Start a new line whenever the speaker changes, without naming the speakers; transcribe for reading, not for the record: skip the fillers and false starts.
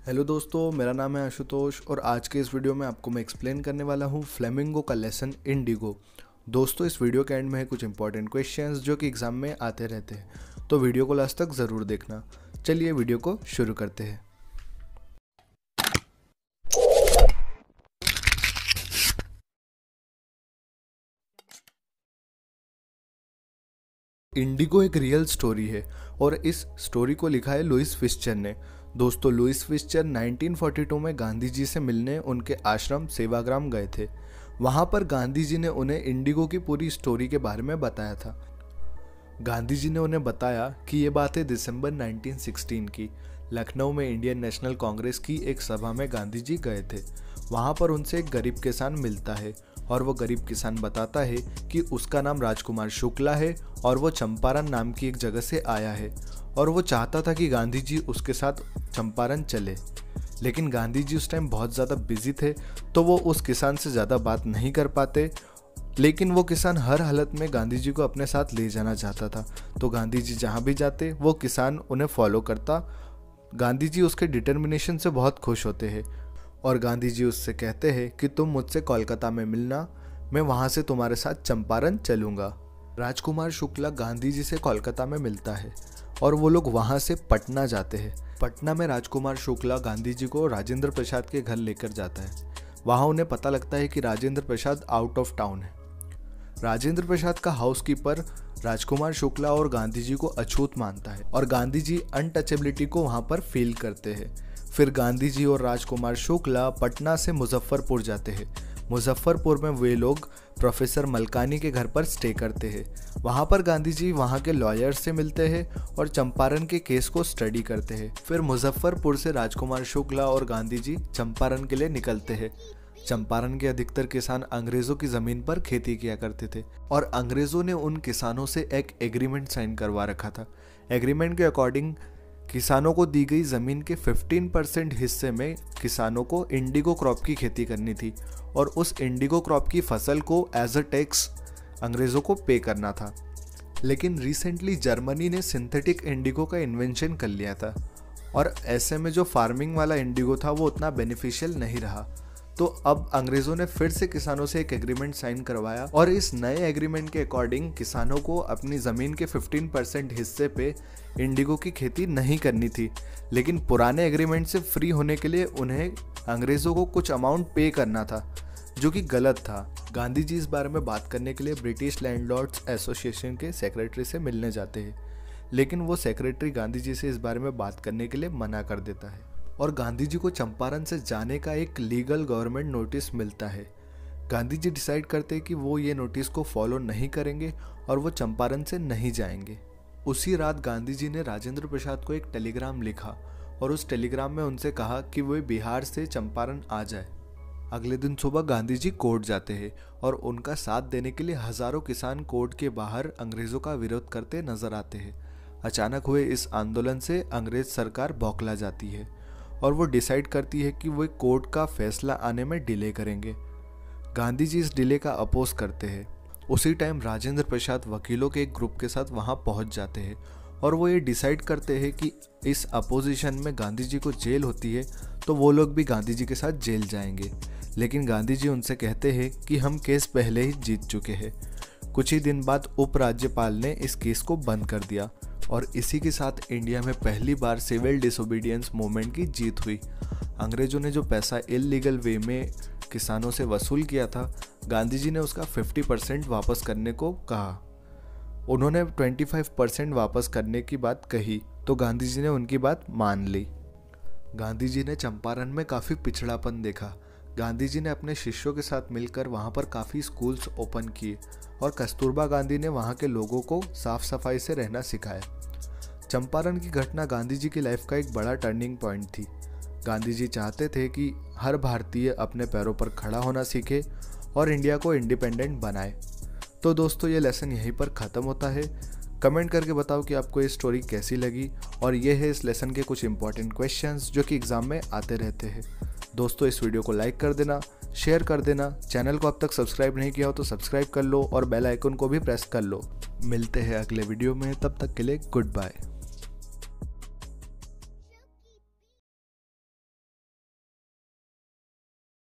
Hello दोस्तों, मेरा नाम है आशुतोष और आज के इस वीडियो में आपको मैं एक्सप्लेन करने वाला हूँ फ्लेमिंगो का लेसन इंडिगो। दोस्तों, इस वीडियो के एंड में है कुछ इंपॉर्टेंट क्वेश्चंस जो कि एग्ज़ाम में आते रहते हैं, तो वीडियो को लास्ट तक ज़रूर देखना। चलिए वीडियो को शुरू करते हैं। इंडिगो एक रियल स्टोरी है और इस स्टोरी को लिखा है लुइस फिश्चर ने। दोस्तों, लुइस फिश्चर 1942 में गांधी जी से मिलने उनके आश्रम सेवाग्राम गए थे। वहां पर गांधी जी ने उन्हें इंडिगो की पूरी स्टोरी के बारे में बताया था। गांधी जी ने उन्हें बताया कि ये बात है दिसंबर 1916 की। लखनऊ में इंडियन नेशनल कांग्रेस की एक सभा में गांधी जी गए थे। वहां पर उनसे एक गरीब किसान मिलता है और वो गरीब किसान बताता है कि उसका नाम राजकुमार शुक्ला है और वो चंपारण नाम की एक जगह से आया है और वो चाहता था कि गांधी जी उसके साथ चंपारण चले। लेकिन गांधी जी उस टाइम बहुत ज़्यादा बिजी थे, तो वो उस किसान से ज़्यादा बात नहीं कर पाते। लेकिन वो किसान हर हालत में गांधी जी को अपने साथ ले जाना चाहता था, तो गांधी जी जहाँ भी जाते वो किसान उन्हें फॉलो करता। गांधी जी उसके डिटर्मिनेशन से बहुत खुश होते हैं और गांधी जी उससे कहते हैं कि तुम मुझसे कोलकाता में मिलना, मैं वहाँ से तुम्हारे साथ चंपारण चलूँगा। राजकुमार शुक्ला गांधी जी से कोलकाता में मिलता है और वो लोग वहाँ से पटना जाते हैं। पटना में राजकुमार शुक्ला गांधी जी को राजेंद्र प्रसाद के घर लेकर जाता है। वहाँ उन्हें पता लगता है कि Rajendra Prasad out of town है। राजेंद्र प्रसाद का हाउसकीपर राजकुमार शुक्ला और गांधी जी को अछूत मानता है और गांधी जी अनटचेबिलिटी को वहाँ पर फील करते हैं। फिर गांधी जी और राजकुमार शुक्ला पटना से मुजफ्फरपुर जाते हैं। मुजफ्फरपुर में वे लोग प्रोफेसर मलकानी के घर पर स्टे करते हैं। वहाँ पर गांधी जी वहाँ के लॉयर्स से मिलते हैं और चंपारण के केस को स्टडी करते हैं। फिर मुजफ्फरपुर से राजकुमार शुक्ला और गांधी जी चंपारण के लिए निकलते हैं। चंपारण के अधिकतर किसान अंग्रेजों की जमीन पर खेती किया करते थे और अंग्रेजों ने उन किसानों से एक एग्रीमेंट साइन करवा रखा था। एग्रीमेंट के अकॉर्डिंग किसानों को दी गई जमीन के 15% हिस्से में किसानों को इंडिगो क्रॉप की खेती करनी थी और उस इंडिगो क्रॉप की फसल को एज अ टैक्स अंग्रेजों को पे करना था। लेकिन रिसेंटली जर्मनी ने सिंथेटिक इंडिगो का इन्वेंशन कर लिया था और ऐसे में जो फार्मिंग वाला इंडिगो था वो उतना बेनिफिशियल नहीं रहा। तो अब अंग्रेजों ने फिर से किसानों से एक एग्रीमेंट साइन करवाया और इस नए एग्रीमेंट के अकॉर्डिंग किसानों को अपनी ज़मीन के 15% हिस्से पे इंडिगो की खेती नहीं करनी थी। लेकिन पुराने एग्रीमेंट से फ्री होने के लिए उन्हें अंग्रेज़ों को कुछ अमाउंट पे करना था, जो कि गलत था। गांधी जी इस बारे में बात करने के लिए ब्रिटिश लैंडलॉर्ड्स एसोसिएशन के सेक्रेटरी से मिलने जाते हैं, लेकिन वो सेक्रेटरी गांधी जी से इस बारे में बात करने के लिए मना कर देता है और गांधी जी को चंपारण से जाने का एक लीगल गवर्नमेंट नोटिस मिलता है। गांधी जी डिसाइड करते हैं कि वो ये नोटिस को फॉलो नहीं करेंगे और वो चंपारण से नहीं जाएंगे। उसी रात गांधी जी ने राजेंद्र प्रसाद को एक टेलीग्राम लिखा और उस टेलीग्राम में उनसे कहा कि वे बिहार से चंपारण आ जाए। अगले दिन सुबह गांधी जी कोर्ट जाते हैं और उनका साथ देने के लिए हजारों किसान कोर्ट के बाहर अंग्रेजों का विरोध करते नजर आते हैं। अचानक हुए इस आंदोलन से अंग्रेज सरकार बौखला जाती है और वो डिसाइड करती है कि वे कोर्ट का फैसला आने में डिले करेंगे। गांधी जी इस डिले का अपोज करते हैं। उसी टाइम राजेंद्र प्रसाद वकीलों के एक ग्रुप के साथ वहां पहुंच जाते हैं और वो ये डिसाइड करते हैं कि इस अपोजिशन में गांधी जी को जेल होती है तो वो लोग भी गांधी जी के साथ जेल जाएंगे। लेकिन गांधी जी उनसे कहते हैं कि हम केस पहले ही जीत चुके हैं। कुछ ही दिन बाद उपराज्यपाल ने इस केस को बंद कर दिया और इसी के साथ इंडिया में पहली बार सिविल डिसोबीडियंस मूवमेंट की जीत हुई। अंग्रेजों ने जो पैसा इल्लीगल वे में किसानों से वसूल किया था, गांधी जी ने उसका 50% वापस करने को कहा। उन्होंने 25% वापस करने की बात कही तो गांधी जी ने उनकी बात मान ली। गांधी जी ने चंपारण में काफ़ी पिछड़ापन देखा। गांधी जी ने अपने शिष्यों के साथ मिलकर वहाँ पर काफ़ी स्कूल्स ओपन किए और कस्तूरबा गांधी ने वहाँ के लोगों को साफ सफाई से रहना सिखाया। चंपारण की घटना गांधी जी की लाइफ का एक बड़ा टर्निंग पॉइंट थी। गांधी जी चाहते थे कि हर भारतीय अपने पैरों पर खड़ा होना सीखे और इंडिया को इंडिपेंडेंट बनाए। तो दोस्तों, ये लेसन यहीं पर ख़त्म होता है। कमेंट करके बताओ कि आपको ये स्टोरी कैसी लगी और ये है इस लेसन के कुछ इंपॉर्टेंट क्वेश्चंस जो कि एग्ज़ाम में आते रहते हैं। दोस्तों, इस वीडियो को लाइक कर देना, शेयर कर देना। चैनल को अब तक सब्सक्राइब नहीं किया हो तो सब्सक्राइब कर लो और बेल आइकन को भी प्रेस कर लो। मिलते हैं अगले वीडियो में, तब तक के लिए गुड बाय।